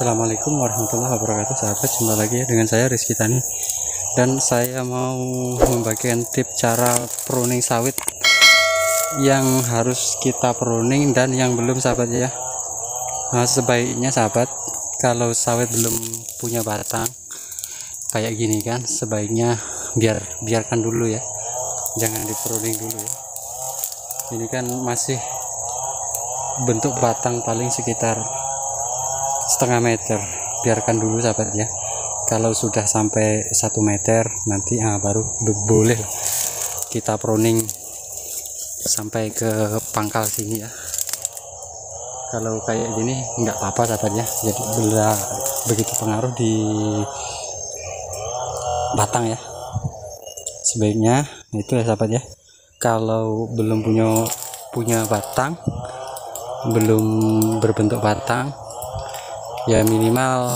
Assalamualaikum warahmatullahi wabarakatuh, sahabat. Jumpa lagi dengan saya Rizky Tani, dan saya mau membagikan tips cara pruning sawit yang harus kita pruning dan yang belum, sahabat ya. Nah, sebaiknya sahabat, kalau sawit belum punya batang kayak gini kan, sebaiknya biarkan dulu ya, jangan di pruning dulu ya. Ini kan masih bentuk batang paling sekitar setengah meter, biarkan dulu sahabat ya. Kalau sudah sampai 1 meter nanti baru boleh kita pruning sampai ke pangkal sini ya. Kalau kayak gini nggak apa-apa sahabat ya, jadi bila begitu pengaruh di batang ya. Sebaiknya itu ya sahabat ya, kalau belum punya batang, belum berbentuk batang ya, minimal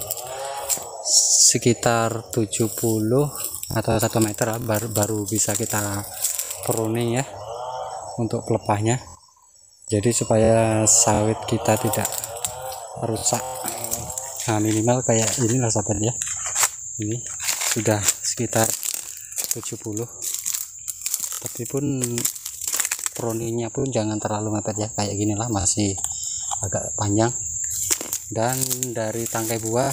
sekitar 70 atau 1 meter baru bisa kita pruning ya, untuk pelepahnya. Jadi supaya sawit kita tidak rusak, nah minimal kayak inilah sahabat ya. Ini sudah sekitar 70, tapi pun pruningnya pun jangan terlalu mepet ya, kayak ginilah, masih agak panjang. Dan dari tangkai buah,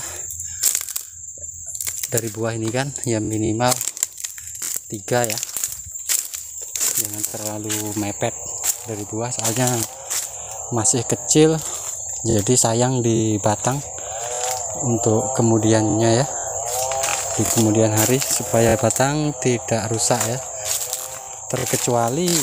dari buah ini kan ya minimal 3 ya, jangan terlalu mepet dari buah, soalnya masih kecil, jadi sayang di batang untuk kemudiannya ya, di kemudian hari, supaya batang tidak rusak ya. Terkecuali